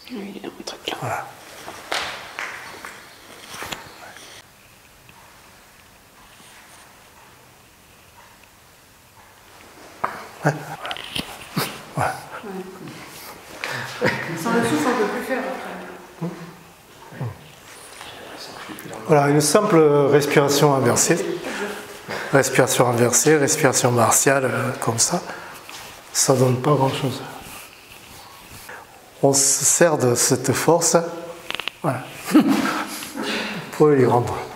Oui, il y a un truc là. Voilà. Ouais. Voilà. Ouais. Sans le souffle, on ne peut plus faire après. Voilà, une simple respiration inversée. Respiration inversée, respiration martiale, comme ça. Ça ne donne pas grand-chose. On se sert de cette force, voilà, pour y rendre.